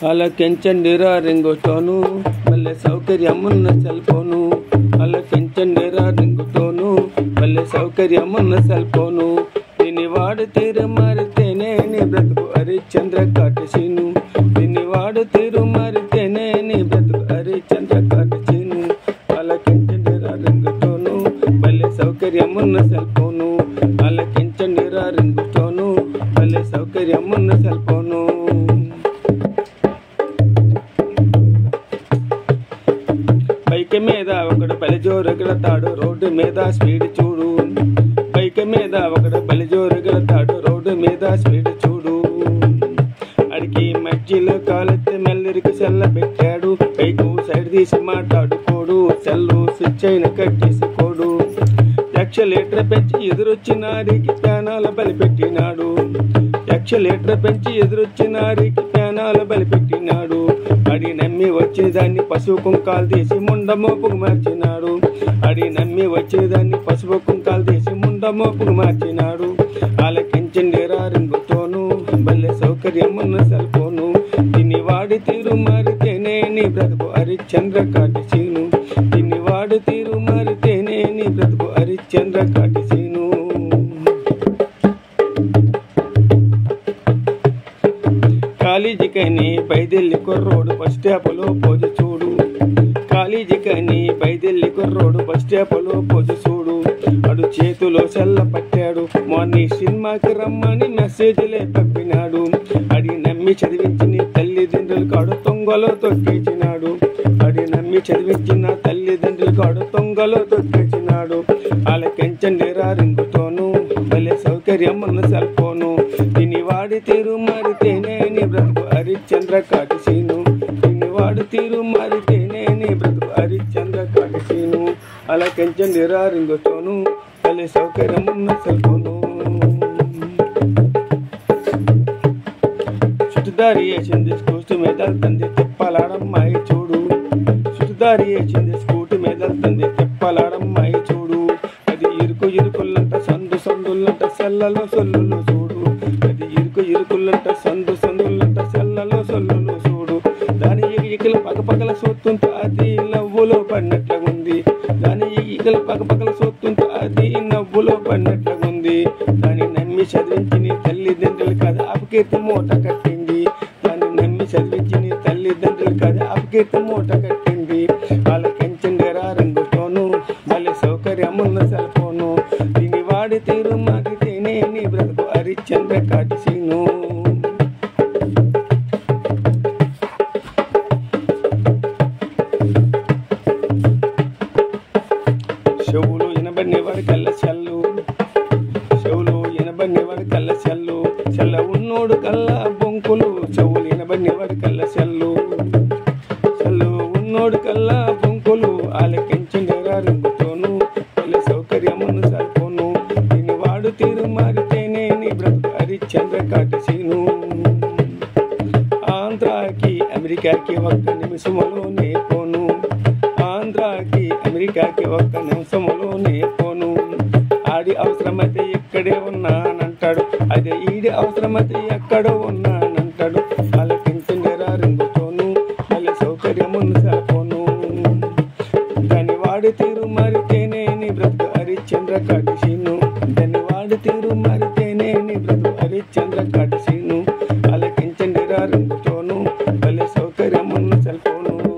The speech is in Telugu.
ఆలకించండిరా రింగుతోను మళ్ళీ సౌకర్యమున్న సెల్ఫోను. ఆలకించండిరా రింగుతోను మళ్ళీ సౌకర్యమున్న సెల్ఫోను. దీని వాడు తీరు మారితేనే నీ బ్రతుకు హరిశ్చంద్ర కాటసీను. దీని వాడు తీరు మారితేనే నీ బ్రతుకు హరిశ్చంద్ర కాటసీను. ఆలకించండిరా రింగుతోను మళ్ళీ సౌకర్యమున్న సెల్ఫోను. ఆలకించండిరా రింగుతోను మళ్ళీ సౌకర్యమున్న సెల్ఫోను. బైక్ మీద ఒకడు బలిజోరుగెడతాడు రోడ్డు మీద స్పీడ్ చూడు. బైక్ మీద ఒకడు బలిజోరుగెడతాడు రోడ్డు మీద స్పీడ్ చూడు. అడికి మధ్యలో కాలెత్తి మెల్లరికి సెల్ల పెట్టాడు. బైకు సైడ్ తీసి మాట్లాడుకోడు. సెల్లు స్విచ్ అయిన కట్టేసుకోడు. ఎక్సలేటర్ పెంచి ఎదురొచ్చినారికి ప్రాణాల బలిపెట్టినాడు. ఎక్సలేటర్ పెంచి ఎదురొచ్చినారికి ప్రాణాల బలిపెట్టినాడు. అడి నమ్మి వచ్చిన దాన్ని పసుపు కుంకాలు తీసి ముండ మోపుకు మార్చినాడు. అడి నమ్మి వచ్చిన దాన్ని పసుపు కుంకాలు తీసి ముండ మోపుకు మార్చినాడు. ఆలకించండిరా రింగుతోను భలే సౌకర్యమున్న సెల్ఫోను. దీన్ని వాడి తీరు మారితేనే నీ బ్రతుకు హరిశ్చంద్ర కాటసీను. దీన్ని వాడి తీరు మారితేనే నీ బ్రతుకు హరిశ్చంద్ర కాటసీను. కాలేజీకని బయదెల్లి కుర్రోడు బస్ స్టాప్లో పోజు చూడు. కాలేజీకని బయదెల్లి కుర్రోడు బస్ స్టాప్లో పోజు చూడు. అడు చేతిలో సెల్ల పట్టాడు. మార్నింగ్ సినిమాకి రమ్మని మెసేజ్లే పంపినాడు. అడి నమ్మి చదివించిన తల్లిదండ్రులు కాడు తొంగలో తొక్కేసినాడు. అడి నమ్మి చదివించిన తల్లిదండ్రులు కాడు తొంగలో తొక్కేసినాడు. ఆలకించండిరా రింగుతోను భలే సౌకర్యమున్న సెల్ఫోను. దీని వాడి తీరు మారితేనే నీ బ్రతుకు హరిశ్చంద్ర కాటసీను. దీని వాడి తీరు మారితేనే నీ బ్రతుకు హరిశ్చంద్ర కాటసీను. ఆలకించండిరా రింగుతోను భలే సౌకర్యమున్న సెల్ఫోను. చుట్టుదారి వేసింది స్కూటీ మీద వెళ్తుంది తిప్పలాడమ్మాయి చూడు. చుట్టుదారి వేసింది స్కూటీ మీద వెళ్తుంది తిప్పలాడమ్మాయి చూడు. అది ఇరుకు ఇరుకులంట సందు సందులంట సెల్లలో సొల్లులు చూడు. అది ఇరుకు ఇరుకులంట సందు సందులంట సెల్లలో సొల్లులు చూడు. దాని ఈకలు పగపగల సొత్తుంటే అది నవ్వులో పడినట్లుంది. దాని ఈకలు పగపగల సొత్తుంటే అది నవ్వులో పడినట్లుంది. దాన్ని నమ్మి చదివించి తల్లిదండ్రులు కదా అపకీర్తి మూట కట్టింది. దాన్ని నమ్మి చదివించి తల్లిదండ్రులు కదా అపకీర్తి మూట కట్టింది. ఆలకించండిరా రింగుతోను భలే సౌకర్యమున్న సెల్ఫోను. దీని వాడి తీరు మారితేనే నీ బ్రతుకు హరిశ్చంద్ర కాటసీను. చెవులు ఎనబడిన వాడి కళ్ళ చెల్లు. చెవులు ఎనబడిన వాడి కళ్ళ చెల్లు. చెల్ల ఉన్నోడు కళ్ళ బొంకులు. చెవులు ఎనబడిన వాడి కళ్ళ చెల్లు. చెల్లు ఉన్నోడు కళ్ళ బొంకులు. ఆలకించండిరా రింగుతోను భలే సౌకర్యమున్న సెల్ఫోను. దీని వాడు తీరు మారితేనే నీ బ్రతుకు హరిశ్చంద్ర కాటసీను. ఆంధ్రాకి అమెరికాకి ఒక్క నిమిషములోనే పోను. ఆంధ్రాకి అమెరికాకి ఒక్క నిమిషములోనే పోను. ఆడి అవసరమైతే ఇక్కడే ఉన్నానంటాడు. అదే ఈడి అవసరమైతే ఎక్కడో ఉన్నానంటాడు. ఆలకించండిరా రింగుతోను భలే సౌకర్యమున్న సెల్ఫోను. దాని వాడి తీరు మారితేనే నీ బ్రతుకు హరిశ్చంద్ర కాటసీను. దాని వాడి తీరు మారితేనే నీ బ్రతుకు హరిశ్చంద్ర కాటసీను. ఆలకించండిరా రింగుతోను భలే సౌకర్యమున్న సెల్ఫోను.